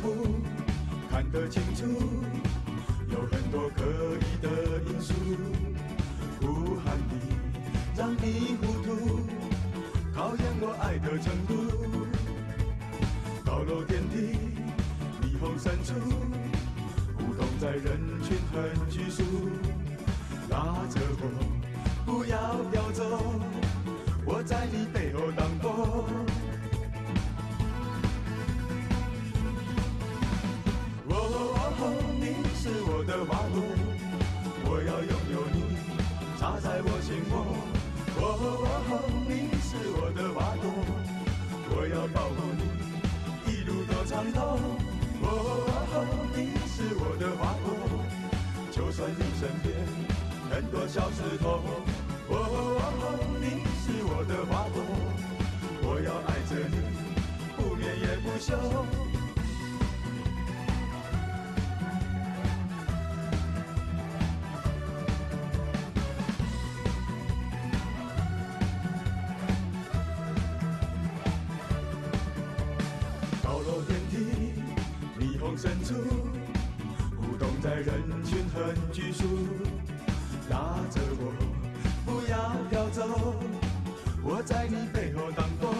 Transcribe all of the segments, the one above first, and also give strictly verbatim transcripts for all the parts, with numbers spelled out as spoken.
目看得清楚，有很多可疑的因素，呼喊你让你糊涂，考验我爱的程度。高楼电梯，霓虹深处，互动在人群很拘束，拉着我不要飘走，我在你背后挡风。哦哦，你是我的花朵，我要拥有你，插在我心窝。哦哦，你是我的花朵，我要保护你，一路都畅通。哦哦，你是我的花朵，就算你身边很多小石头。哦哦，你是我的花朵，我要爱着你，不眠也不休。高楼电梯，霓虹深处，互动在人群很拘束，拉着我不要飘走，我在你背后挡风。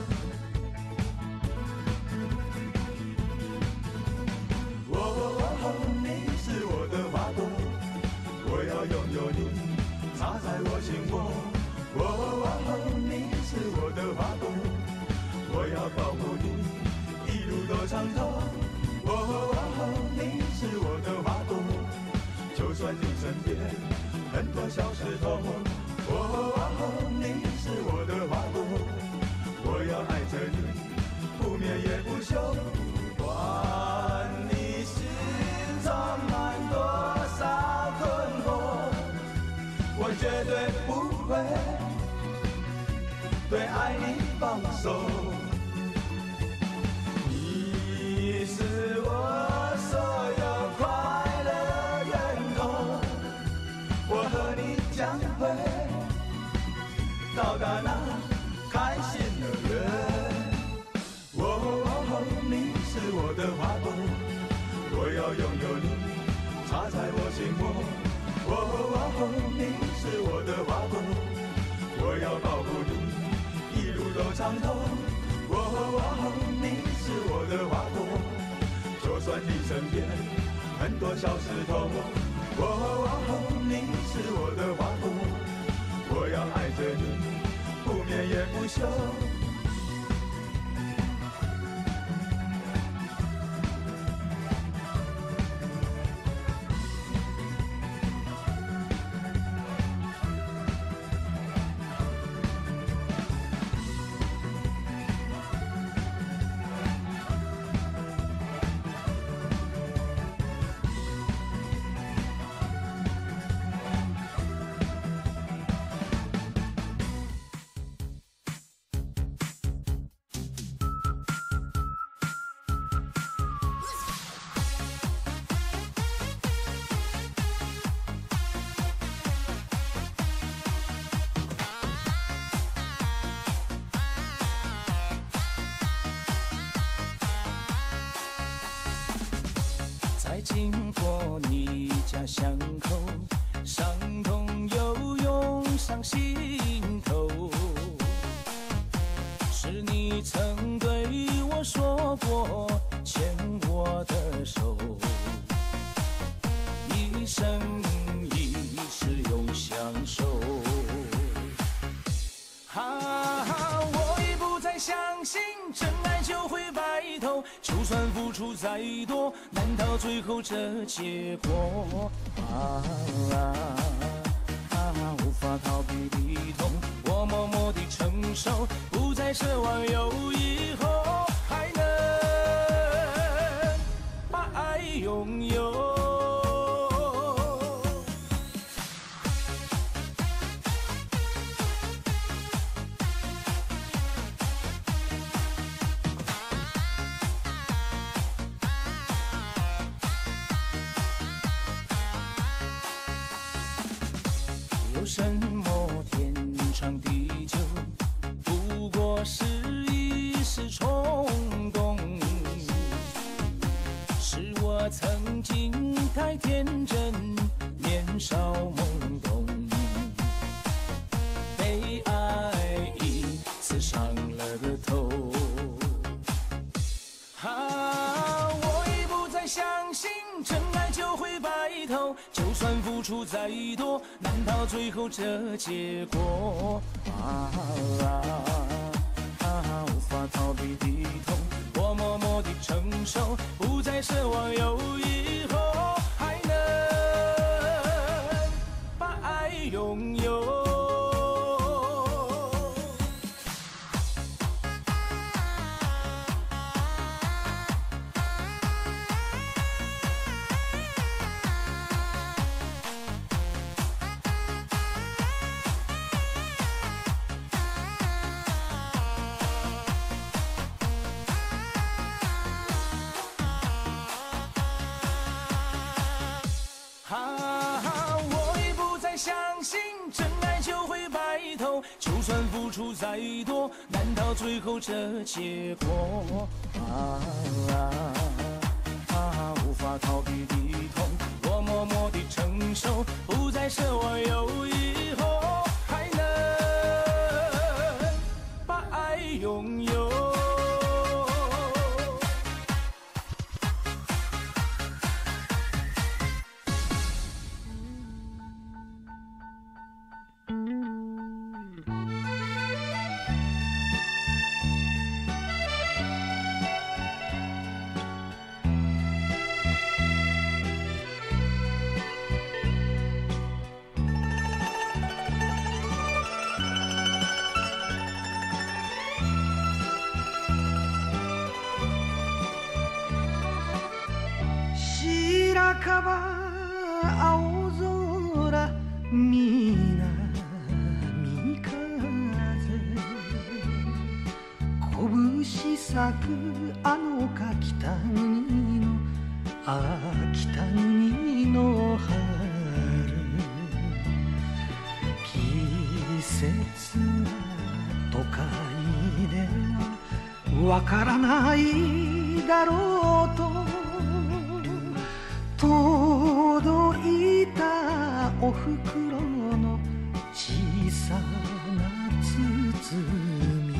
哦哦，你是我的花朵，我要拥有你，插在我心窝。哦哦，你是我的花朵，我要保护你，一路都畅通。哦哦，你是我的花朵，就算你身边很多小石头。哦哦，你是我的花朵，我要爱着你，不眠也不休。不管你心中满多少困惑，我绝对不会对爱你放手。你是我所有快乐源头，我和你将会到达那开心的人。哦哦，你是我的花朵，我要拥有你，插在我心窝。哦哦，你是我的花朵，我要保护你，一路都畅通。哦哦，你是我的花朵，就算你身边很多小石头。哦哦，你是我的花朵，我要爱着你，不眠也不休。 经过你家巷口，伤痛又涌上心头。是你曾对我说过，牵我的手，一生一世永相守。哈哈，我已不再相信真爱就会白头，就算付出再多，难道最后这结果？啊啊啊！无法逃避的痛，我默默地承受，不再奢望有以后还能把爱拥有。有什么天长地久，不过是一时冲动。 那曾经太天真，年少懵懂，被爱一次伤了个透。啊，我已不再相信真爱就会白头，就算付出再多，难道最后这结果？啊啊啊！无法逃避低头，我默默地承受，不再奢望有以后，还能把爱拥有。真爱就会白头，就算付出再多，难道最后这结果？啊啊啊！无法逃避低头，我默默地承受，不再奢望有以后，还能把爱拥有。 白ば青空南風拳咲くあの柿谷の秋谷の春季節は都会ではわからないだろうと届いたおふくろの小さな包み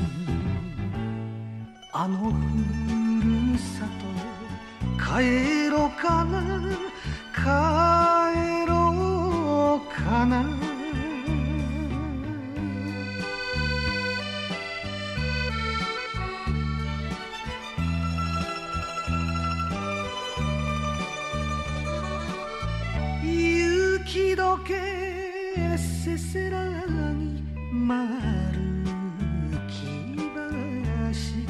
あのふるさとへ帰ろうかな帰ろうかな雪解けせせらぎ丸木橋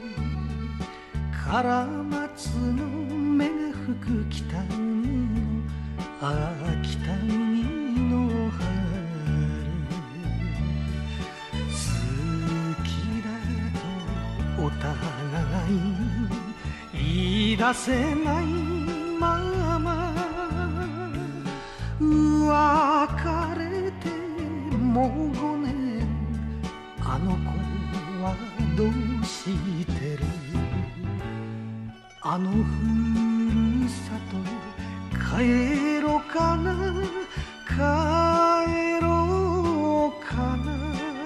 から松の芽が吹く北にの秋谷の春好きだとお互い言い出せないまま別れてもうごねんあの子はどうしてるあのふるさとへ帰ろうかな帰ろうかな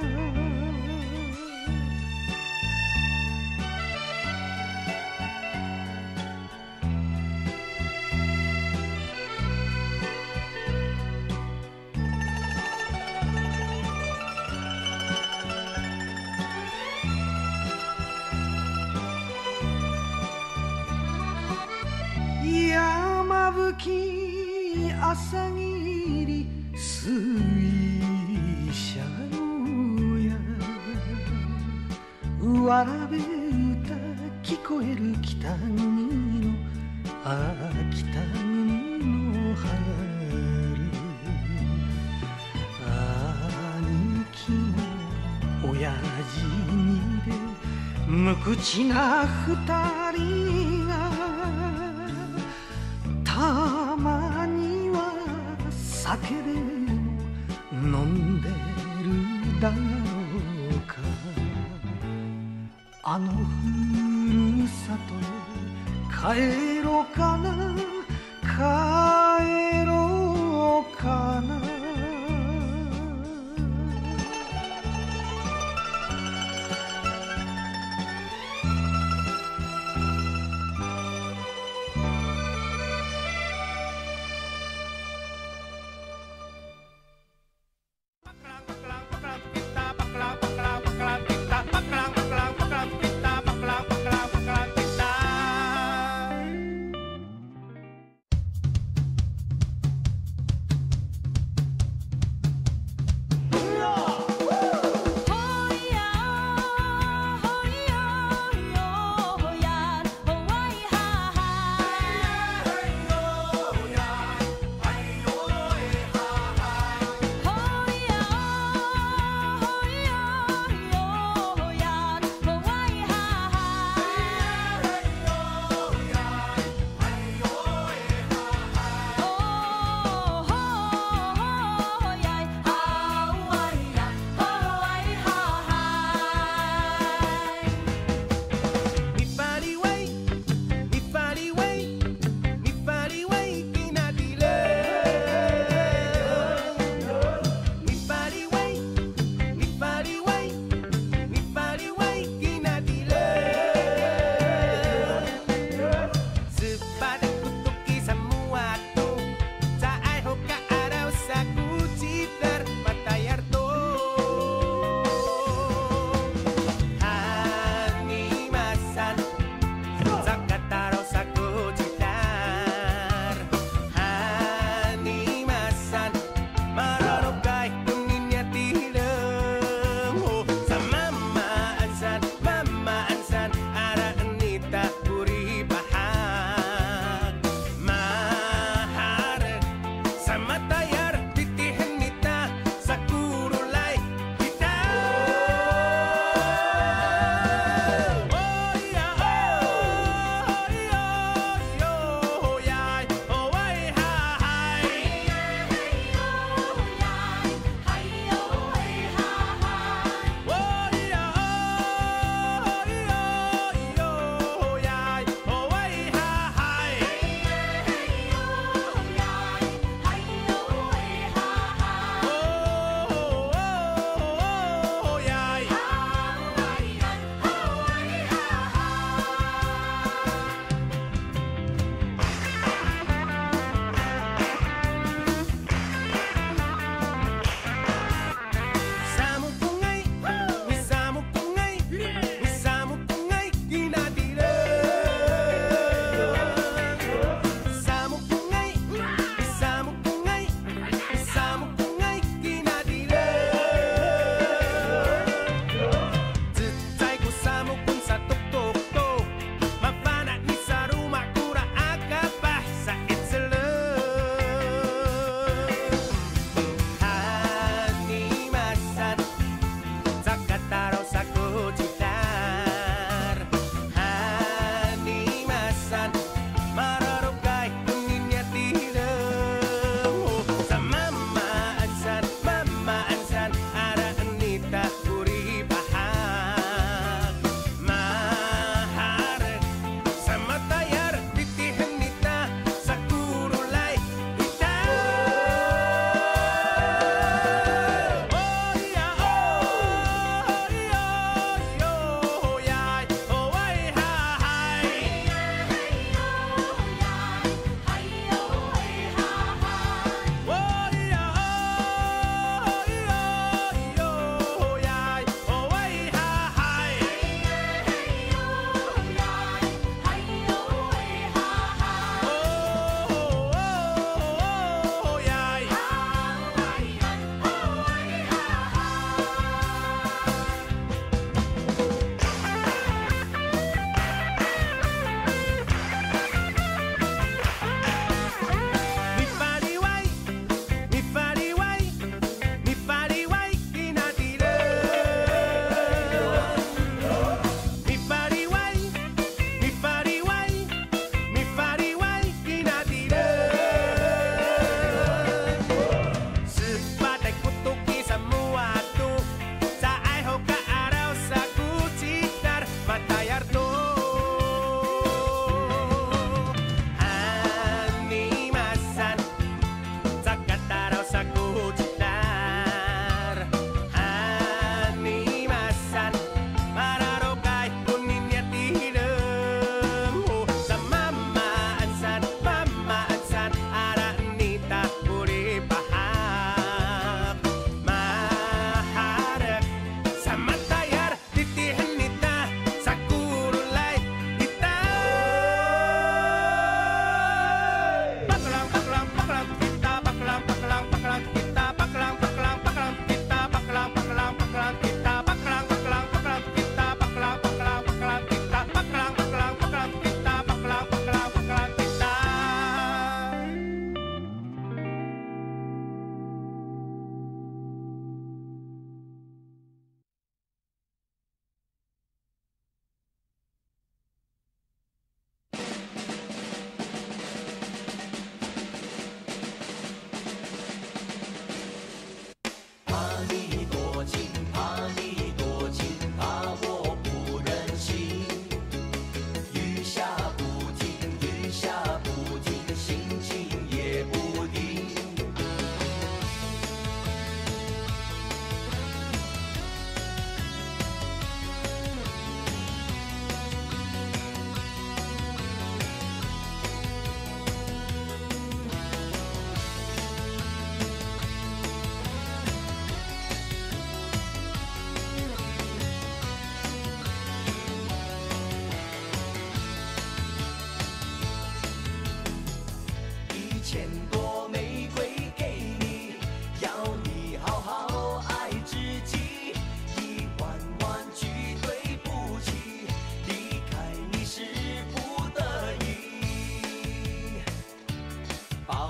山吹朝霧水車両やわらべ歌聞こえる北国の秋谷の春兄貴の親父にで無口な二人がたまには酒でも飲んでるだろうかあのふるさとへ帰ろうかな帰ろうかな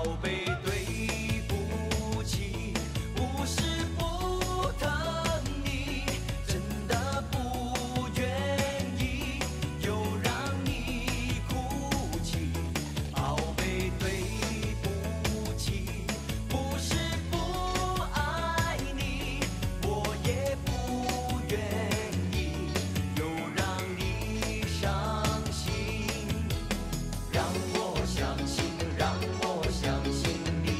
贝，对不起，不是不疼你，真的不愿意又让你哭泣。宝贝，对不起，不是不爱你，我也不愿意又让你伤心。让我相信，让我相信你。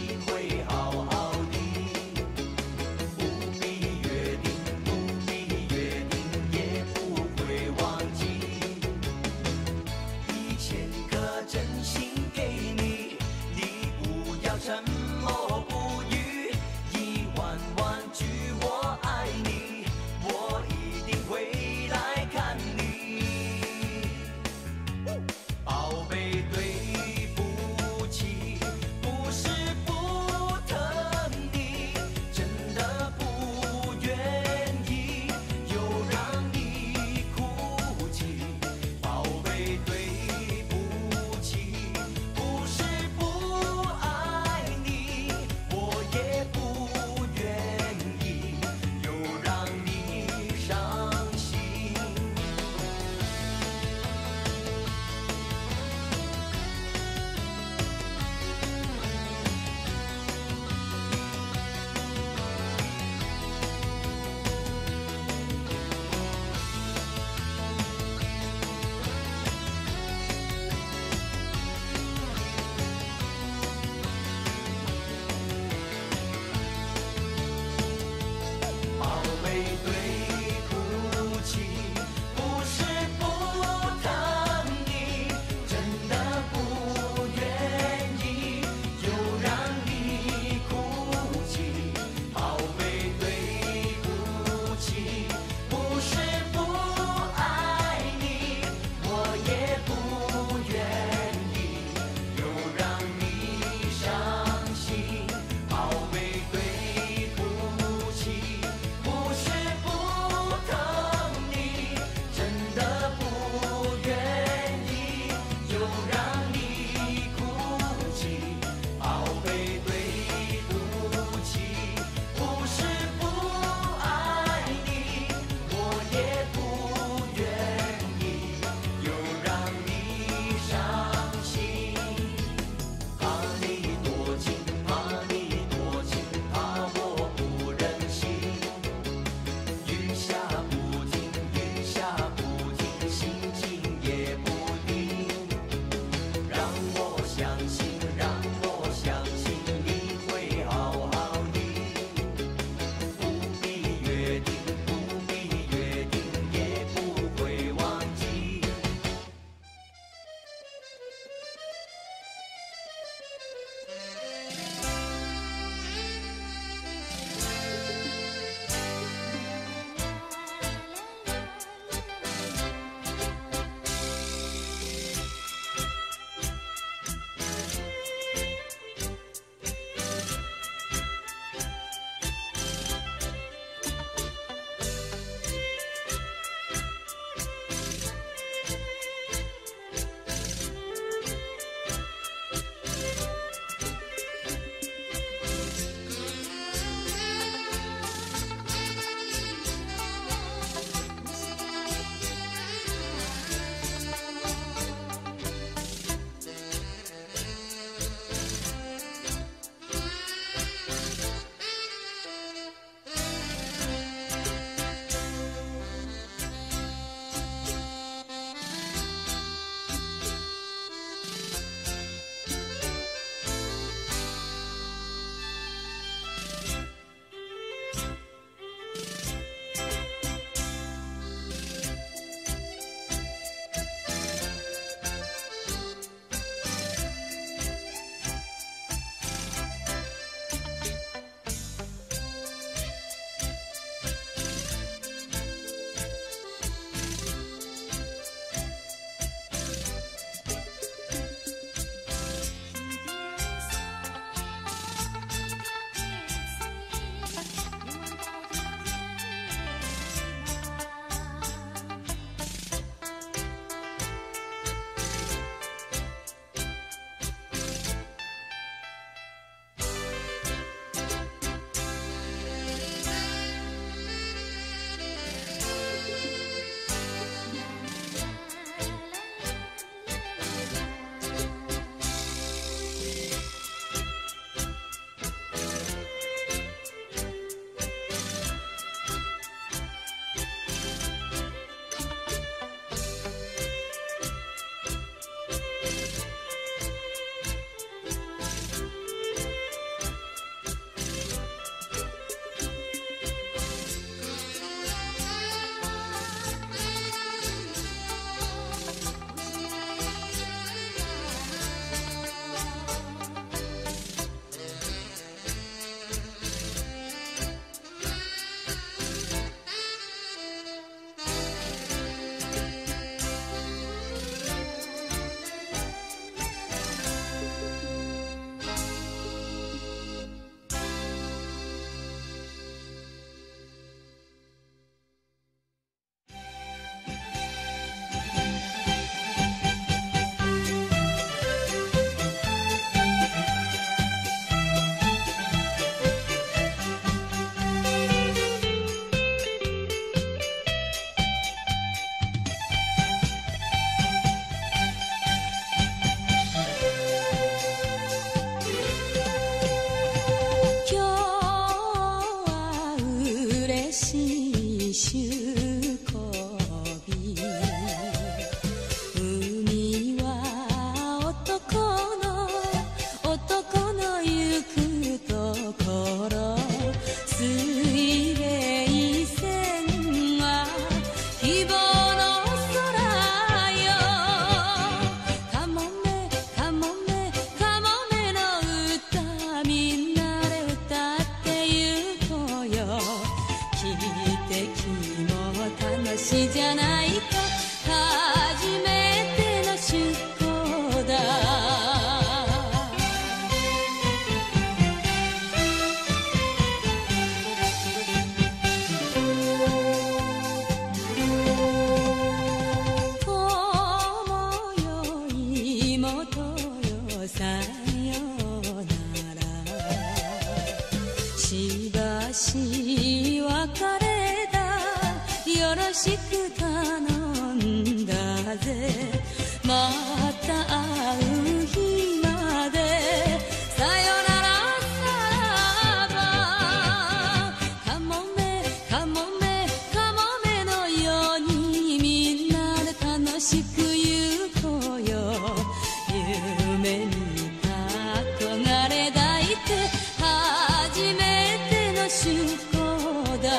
さよならしばし別れだよろしく頼んだぜまた会う日までさよならさらばかもめかもめかもめのようにみんなで楽しく行こうよ夢見た憧れ抱いて初めての出航だ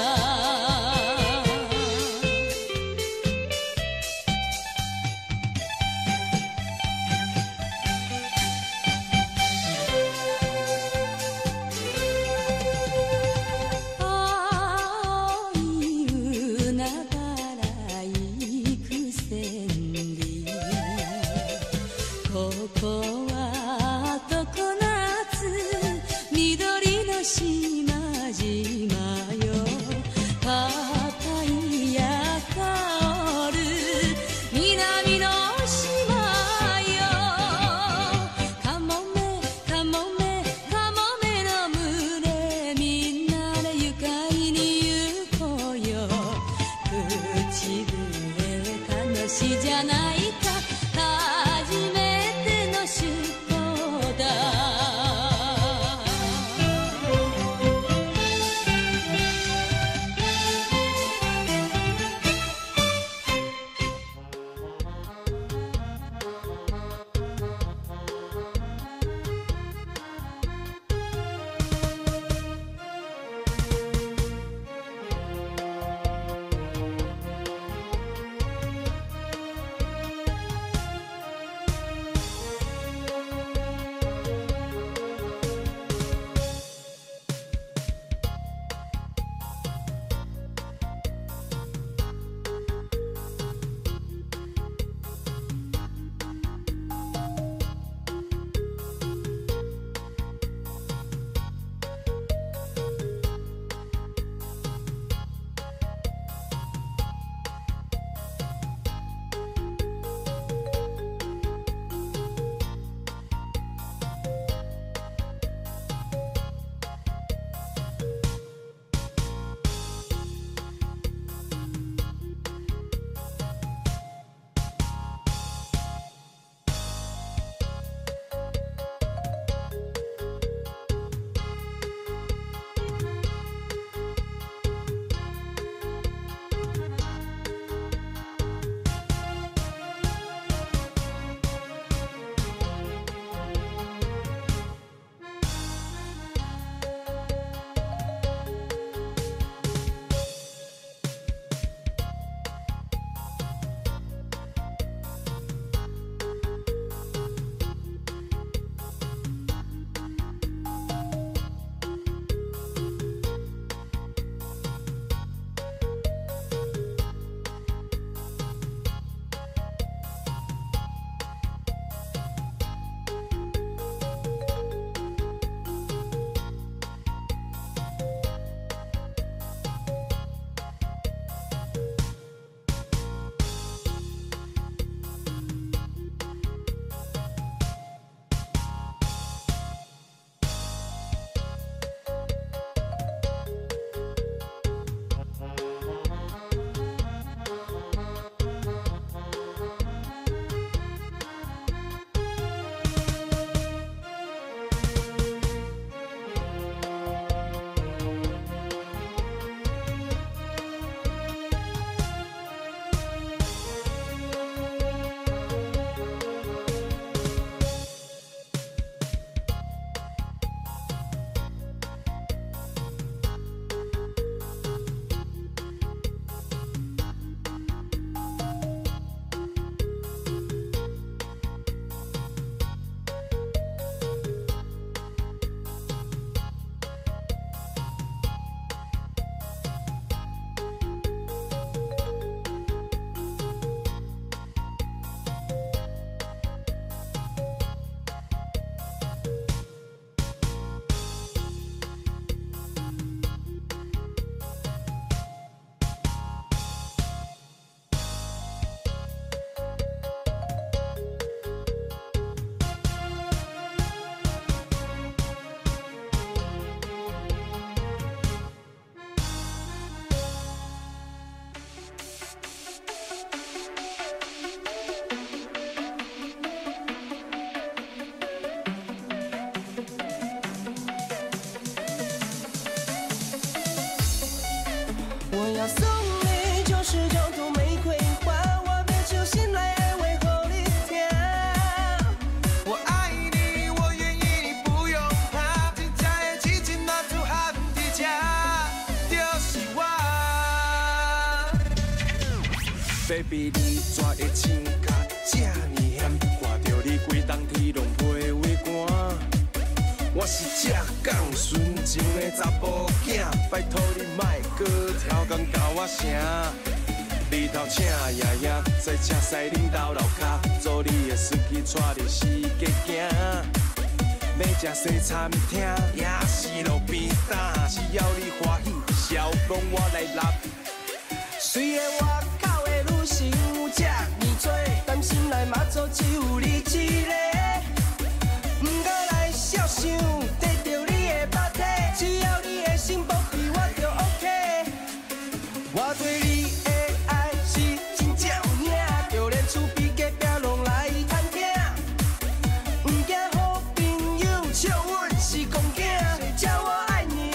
，baby 你怎会穿甲这呢险？看着你规冬天拢袂畏寒。我是正港纯情的查甫囝，拜托你莫搁挑工甲我声。日头请爷爷，赛车驶恁兜楼骹，做你的司机带你四界行。要食西餐厅，也是路边摊，只要你欢喜，笑容我来揽。 虽然外口的女性有这呢多，但心内嘛做只有你一个。不过来想想，得到你的肉体，只要你的心保庇我就 OK。我对你的爱是真正有影，就连厝边隔壁拢来探听。不惊好朋友笑阮是公囝，谁叫我爱你，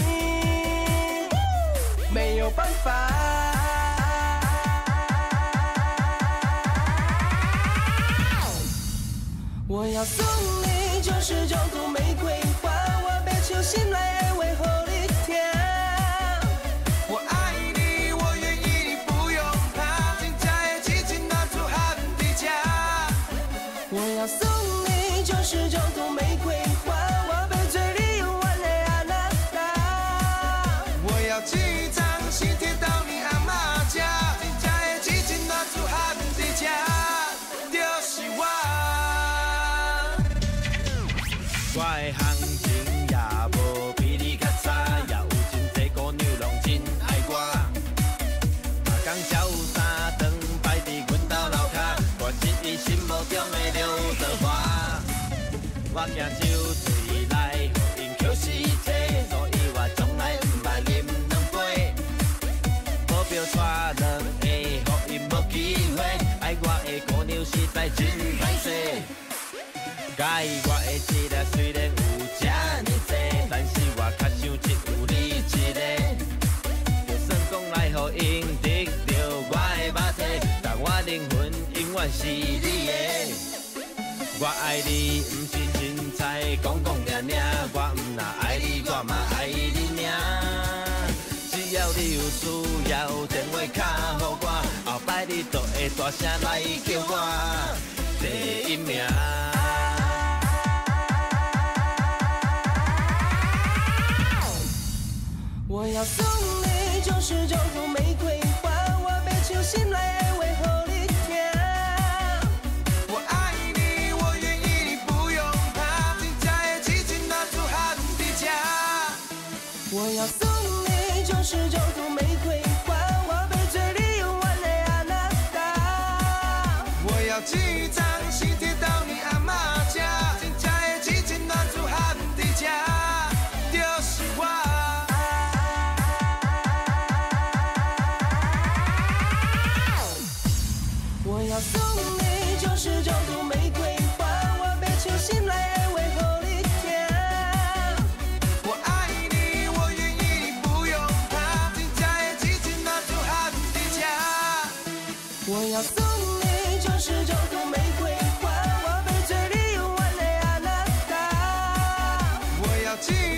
没有办法。我要送你九十九朵玫瑰花，我要手心内的话，予你听。 我爱你，我愿意，你不用怕，真正的激情拿出喊伫这。 我要送你九十九朵玫瑰花，我要做你永远的安娜达。 我要寄张信贴到你阿妈家，真正的激情拿出喊伫这，就是我。我的行情也无比你较差，也有真济姑娘拢真爱我。阿公潇洒长摆伫阮兜楼骹，我是伊心目中的刘德华。我行酒醉来，互因捡尸体，所以我从来毋捌啉两杯。保镖带两个，互因无机会，爱我的姑娘实在真歹势。介意我的质量虽然有这呢多，但是我较想只有你一个。就算讲来互因得到我的肉体，但我灵魂永远是你的。我爱你，毋是凊彩讲讲听听，我毋若爱你，我嘛爱你尔。只要你有需要，电话卡予我，后摆你就会大声来叫我第一名。 我要送你九十九朵玫瑰花，我要手心内的话，予你听。 我爱你，我愿意，你不用怕，真正的激情拿出喊伫这。 我要送你九十九朵玫瑰花，我要做你永远的安娜达。 我要寄张信贴到你阿妈家，真正的激情拿出喊伫这，就是我。 我要送你九十九朵玫瑰花，我要手心内的话，予你听。 我爱你，我愿意，你不用怕，真正的激情拿出喊伫这。 我要送你九十九朵玫瑰花，我要做你永远的安娜达。 我要寄